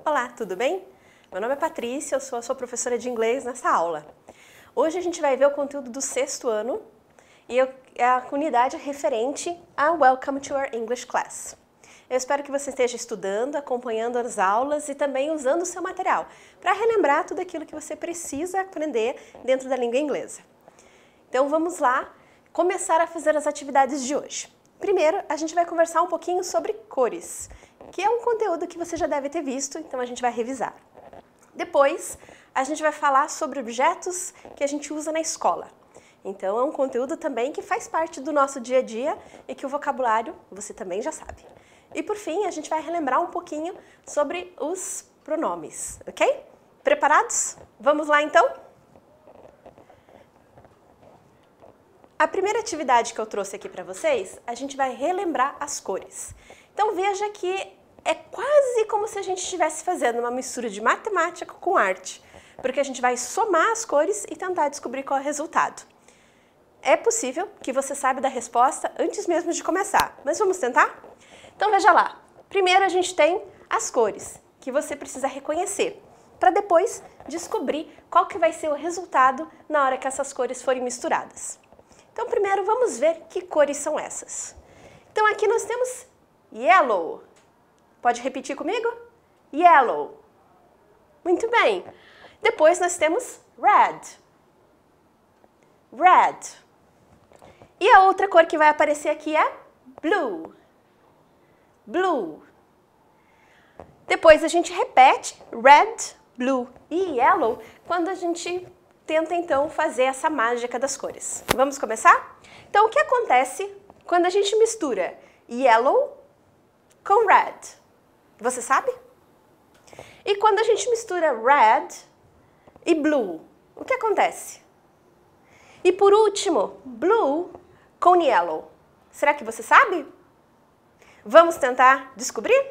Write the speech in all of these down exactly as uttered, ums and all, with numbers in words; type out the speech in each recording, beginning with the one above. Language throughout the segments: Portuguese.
Olá, tudo bem? Meu nome é Patrícia, eu sou a sua professora de inglês nessa aula. Hoje a gente vai ver o conteúdo do sexto ano e eu, a unidade referente a Welcome to our English Class. Eu espero que você esteja estudando, acompanhando as aulas e também usando o seu material para relembrar tudo aquilo que você precisa aprender dentro da língua inglesa. Então vamos lá começar a fazer as atividades de hoje. Primeiro, a gente vai conversar um pouquinho sobre cores, que é um conteúdo que você já deve ter visto, então a gente vai revisar. Depois, a gente vai falar sobre objetos que a gente usa na escola. Então é um conteúdo também que faz parte do nosso dia a dia e que o vocabulário você também já sabe. E por fim, a gente vai relembrar um pouquinho sobre os pronomes, ok? Preparados? Vamos lá então? A primeira atividade que eu trouxe aqui para vocês, a gente vai relembrar as cores. Então veja que é quase como se a gente estivesse fazendo uma mistura de matemática com arte, porque a gente vai somar as cores e tentar descobrir qual é o resultado. É possível que você saiba da resposta antes mesmo de começar, mas vamos tentar? Então veja lá, primeiro a gente tem as cores, que você precisa reconhecer, para depois descobrir qual que vai ser o resultado na hora que essas cores forem misturadas. Então primeiro vamos ver que cores são essas. Então aqui nós temos yellow. Pode repetir comigo? Yellow. Muito bem. Depois nós temos red. Red. E a outra cor que vai aparecer aqui é blue. Blue. Depois a gente repete red, blue e yellow quando a gente tenta então fazer essa mágica das cores. Vamos começar? Então o que acontece quando a gente mistura yellow com red? Você sabe? E quando a gente mistura red e blue, o que acontece? E por último, blue com yellow. Será que você sabe? Vamos tentar descobrir?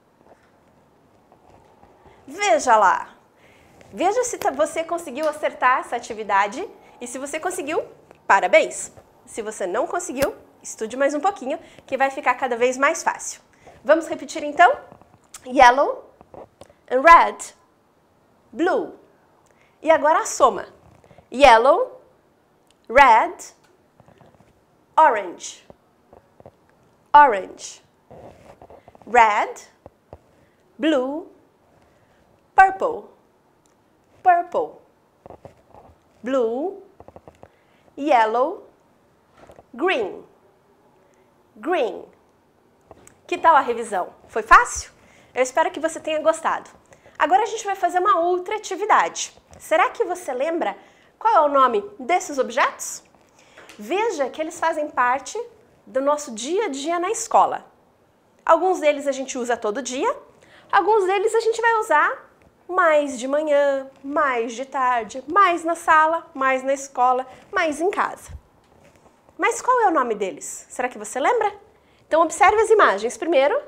Veja lá. Veja se você conseguiu acertar essa atividade e se você conseguiu, parabéns! Se você não conseguiu, estude mais um pouquinho que vai ficar cada vez mais fácil. Vamos repetir então? Yellow and red, blue. E agora a soma. Yellow, red, orange, orange, red, blue, purple, purple, blue, yellow, green, green. Que tal a revisão? Foi fácil? Eu espero que você tenha gostado. Agora a gente vai fazer uma outra atividade. Será que você lembra qual é o nome desses objetos? Veja que eles fazem parte do nosso dia a dia na escola. Alguns deles a gente usa todo dia, alguns deles a gente vai usar mais de manhã, mais de tarde, mais na sala, mais na escola, mais em casa. Mas qual é o nome deles? Será que você lembra? Então observe as imagens primeiro.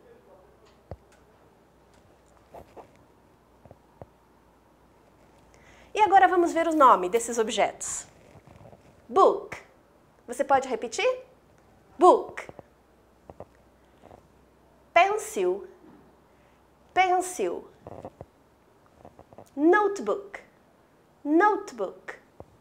E agora vamos ver o nome desses objetos. Book. Você pode repetir? Book. Pencil. Pencil. Notebook. Notebook.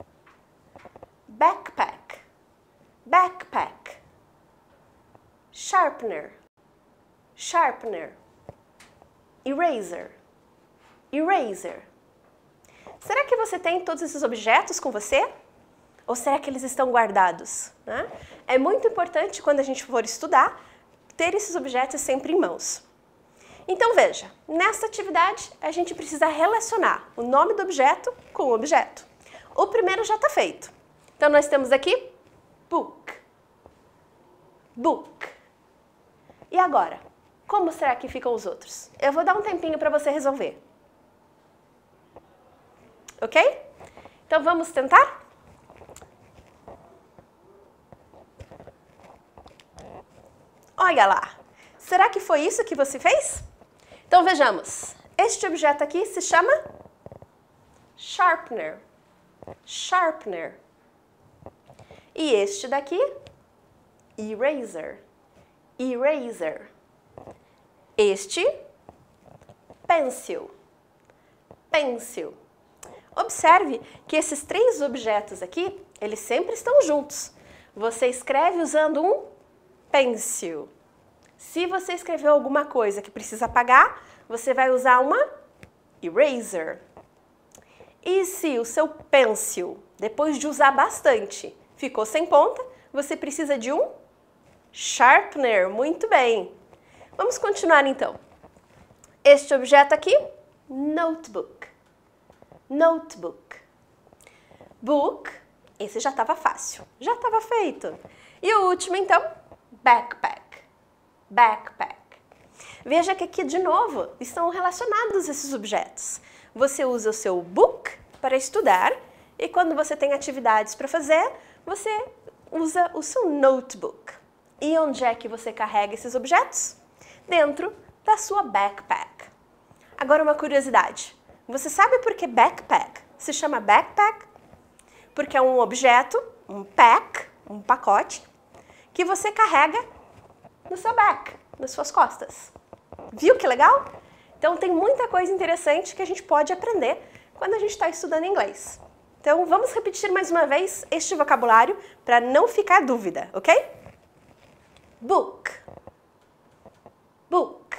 Backpack. Backpack. Sharpener. Sharpener. Eraser. Eraser. Será que você tem todos esses objetos com você? Ou será que eles estão guardados? Né? É muito importante, quando a gente for estudar, ter esses objetos sempre em mãos. Então veja, nesta atividade a gente precisa relacionar o nome do objeto com o objeto. O primeiro já está feito. Então nós temos aqui book. Book. E agora, como será que ficam os outros? Eu vou dar um tempinho para você resolver. Ok? Então vamos tentar? Olha lá! Será que foi isso que você fez? Então vejamos. Este objeto aqui se chama sharpener. Sharpener. E este daqui, eraser. Eraser. Este, pencil. Pencil. Observe que esses três objetos aqui, eles sempre estão juntos. Você escreve usando um pencil. Se você escreveu alguma coisa que precisa apagar, você vai usar uma eraser. E se o seu pencil, depois de usar bastante, ficou sem ponta, você precisa de um sharpener. Muito bem. Vamos continuar então. Este objeto aqui, notebook. Notebook. Book, esse já estava fácil, já estava feito. E o último então, backpack. Backpack. Veja que aqui de novo estão relacionados esses objetos. Você usa o seu book para estudar e quando você tem atividades para fazer, você usa o seu notebook. E onde é que você carrega esses objetos? Dentro da sua backpack. Agora uma curiosidade. Você sabe por que backpack se chama backpack? Porque é um objeto, um pack, um pacote, que você carrega no seu back, nas suas costas. Viu que legal? Então tem muita coisa interessante que a gente pode aprender quando a gente está estudando inglês. Então vamos repetir mais uma vez este vocabulário para não ficar dúvida, ok? Book. Book.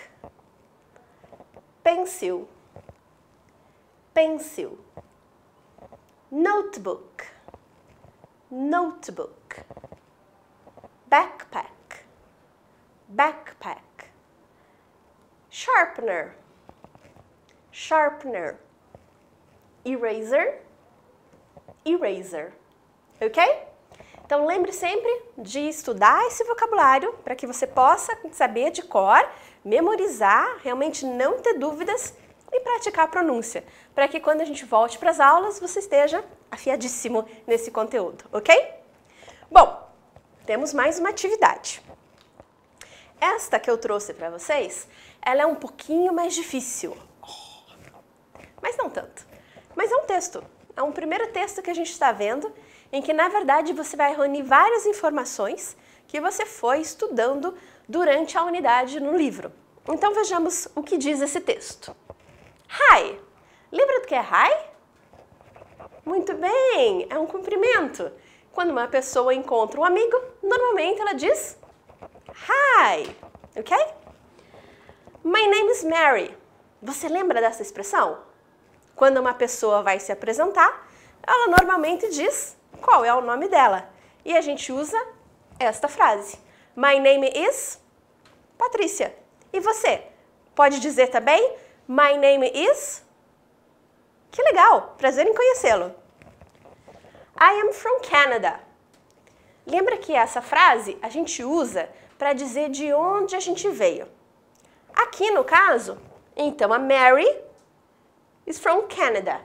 Pencil. Pencil. Notebook. Notebook. Backpack. Backpack. Sharpener. Sharpener. Eraser. Eraser. Ok? Então lembre sempre de estudar esse vocabulário para que você possa saber de cor, memorizar, realmente não ter dúvidas e praticar a pronúncia, para que quando a gente volte para as aulas você esteja afiadíssimo nesse conteúdo, ok? Bom, temos mais uma atividade. Esta que eu trouxe para vocês, ela é um pouquinho mais difícil, mas não tanto. Mas é um texto, é um primeiro texto que a gente está vendo, em que na verdade você vai reunir várias informações que você foi estudando durante a unidade no livro. Então vejamos o que diz esse texto. Hi! Lembra do que é hi? Muito bem, é um cumprimento. Quando uma pessoa encontra um amigo, normalmente ela diz hi, ok? My name is Mary. Você lembra dessa expressão? Quando uma pessoa vai se apresentar, ela normalmente diz qual é o nome dela. E a gente usa esta frase. My name is Patrícia. E você? Pode dizer também My name is... Que legal! Prazer em conhecê-lo. I am from Canada. Lembra que essa frase a gente usa para dizer de onde a gente veio. Aqui no caso, então a Mary is from Canada.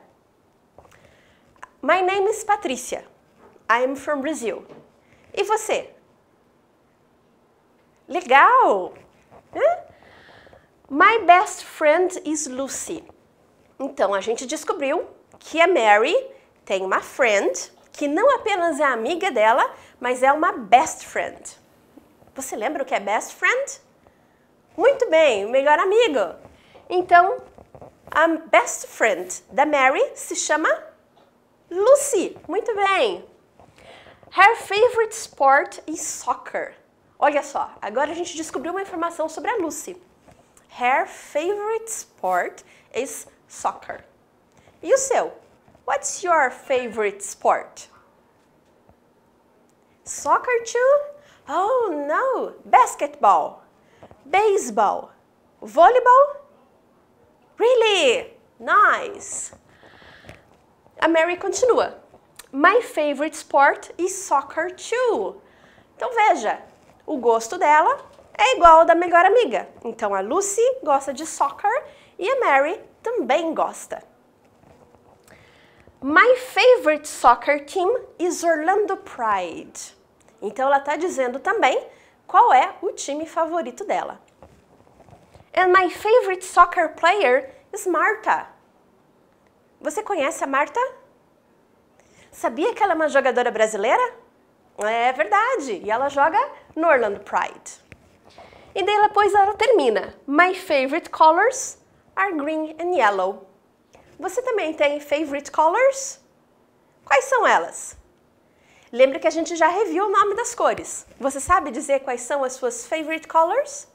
My name is Patrícia. I am from Brazil. E você? Legal! Hã? My best friend is Lucy. Então, a gente descobriu que a Mary tem uma friend, que não apenas é amiga dela, mas é uma best friend. Você lembra o que é best friend? Muito bem, o melhor amigo. Então, a best friend da Mary se chama Lucy. Muito bem. Her favorite sport is soccer. Olha só, agora a gente descobriu uma informação sobre a Lucy. Her favorite sport is soccer. E o seu? What's your favorite sport? Soccer too? Oh, no. Basketball. Baseball. Volleyball? Really? Nice. A Mary continua. My favorite sport is soccer too. Então veja, o gosto dela é igual ao da melhor amiga. Então a Lucy gosta de soccer e a Mary também gosta. My favorite soccer team is Orlando Pride. Então ela está dizendo também qual é o time favorito dela. And my favorite soccer player is Marta. Você conhece a Marta? Sabia que ela é uma jogadora brasileira? É verdade, e ela joga no Orlando Pride. E daí depois ela termina. My favorite colors are green and yellow. Você também tem favorite colors? Quais são elas? Lembra que a gente já reviu o nome das cores. Você sabe dizer quais são as suas favorite colors?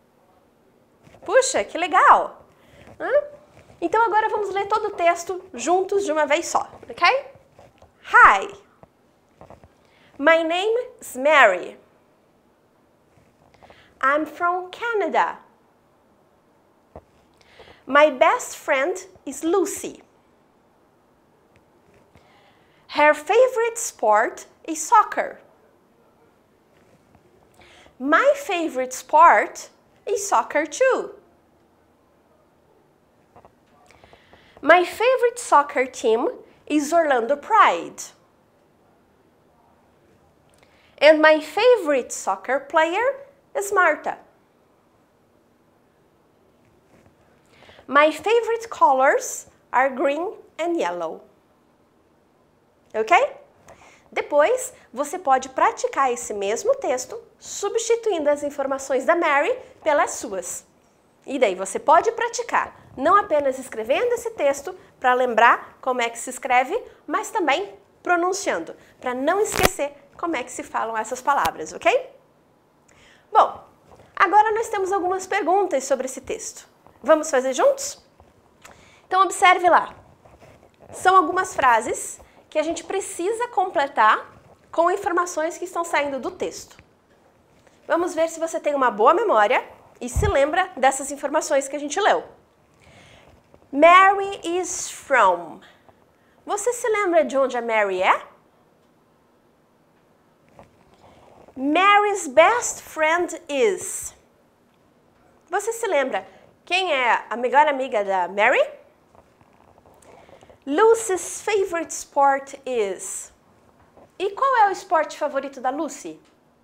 Puxa, que legal! Hã? Então agora vamos ler todo o texto juntos de uma vez só, ok? Hi! My name is Mary. I'm from Canada. My best friend is Lucy. Her favorite sport is soccer. My favorite sport is soccer too. My favorite soccer team is Orlando Pride. And my favorite soccer player is Marta. My favorite colors are green and yellow. Ok? Depois, você pode praticar esse mesmo texto, substituindo as informações da Mary pelas suas. E daí você pode praticar, não apenas escrevendo esse texto para lembrar como é que se escreve, mas também pronunciando, para não esquecer como é que se falam essas palavras, ok? Bom, agora nós temos algumas perguntas sobre esse texto. Vamos fazer juntos? Então observe lá. São algumas frases que a gente precisa completar com informações que estão saindo do texto. Vamos ver se você tem uma boa memória e se lembra dessas informações que a gente leu. Mary is from. Você se lembra de onde a Mary é? Mary's best friend is. Você se lembra quem é a melhor amiga da Mary? Lucy's favorite sport is. E qual é o esporte favorito da Lucy?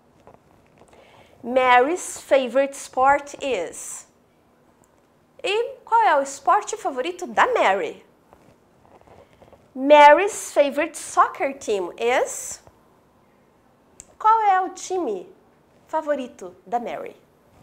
Mary's favorite sport is. E qual é o esporte favorito da Mary? Mary's favorite soccer team is. Qual é o time favorito da Mary?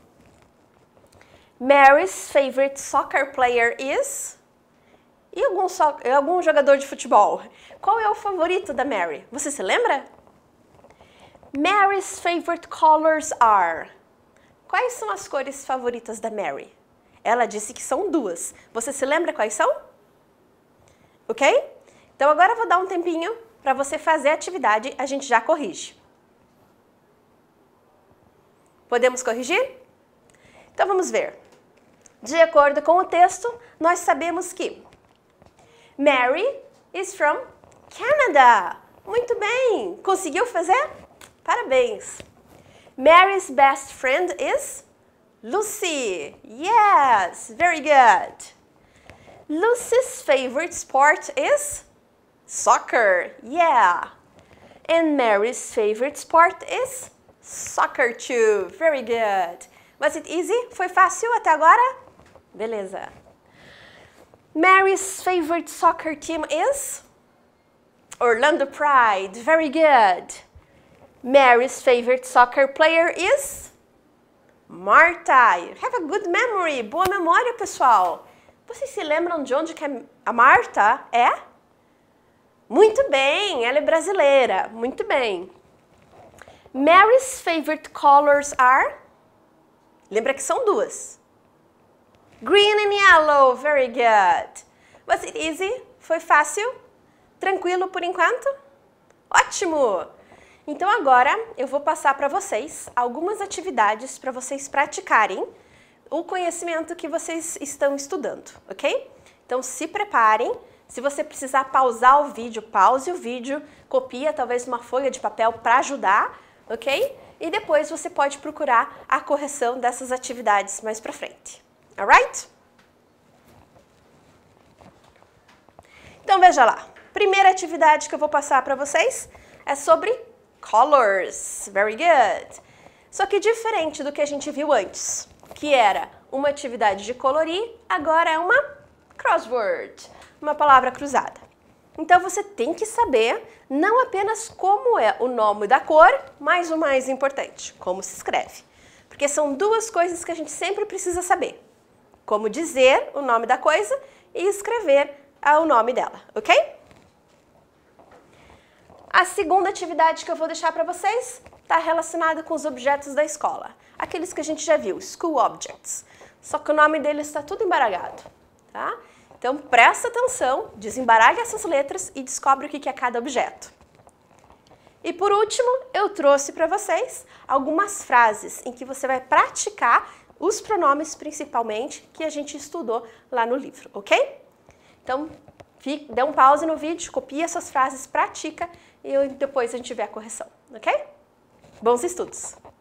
Mary's favorite soccer player is. E algum, so algum jogador de futebol? Qual é o favorito da Mary? Você se lembra? Mary's favorite colors are. Quais são as cores favoritas da Mary? Ela disse que são duas. Você se lembra quais são? Ok? Então agora eu vou dar um tempinho para você fazer a atividade, a gente já corrige. Podemos corrigir? Então vamos ver. De acordo com o texto, nós sabemos que Mary is from Canada. Muito bem! Conseguiu fazer? Parabéns! Mary's best friend is Lucy. Yes, very good. Lucy's favorite sport is soccer. Yeah. And Mary's favorite sport is soccer too. Very good. Was it easy? Foi fácil até agora? Beleza. Mary's favorite soccer team is Orlando Pride. Very good. Mary's favorite soccer player is Marta. You have a good memory. Boa memória, pessoal. Vocês se lembram de onde que a Marta é? Muito bem, ela é brasileira. Muito bem. Mary's favorite colors are? Lembra que são duas. Green and yellow. Very good. Was it easy? Foi fácil? Tranquilo por enquanto? Ótimo! Então agora eu vou passar para vocês algumas atividades para vocês praticarem o conhecimento que vocês estão estudando, ok? Então se preparem. Se você precisar pausar o vídeo, pause o vídeo, copia talvez uma folha de papel para ajudar, ok? E depois você pode procurar a correção dessas atividades mais para frente. Alright? Então veja lá. Primeira atividade que eu vou passar para vocês é sobre colors. Very good. Só que diferente do que a gente viu antes, que era uma atividade de colorir, agora é uma crossword, uma palavra cruzada. Então você tem que saber não apenas como é o nome da cor, mas o mais importante, como se escreve. Porque são duas coisas que a gente sempre precisa saber. como dizer o nome da coisa e escrever o nome dela, ok? A segunda atividade que eu vou deixar para vocês está relacionada com os objetos da escola. Aqueles que a gente já viu, school objects. Só que o nome deles está tudo embaralhado, tá? Então presta atenção, desembaralha essas letras e descobre o que é cada objeto. E por último, eu trouxe para vocês algumas frases em que você vai praticar os pronomes principalmente que a gente estudou lá no livro, ok? Então, dê um pause no vídeo, copia essas frases, pratica e depois a gente vê a correção, ok? Bons estudos!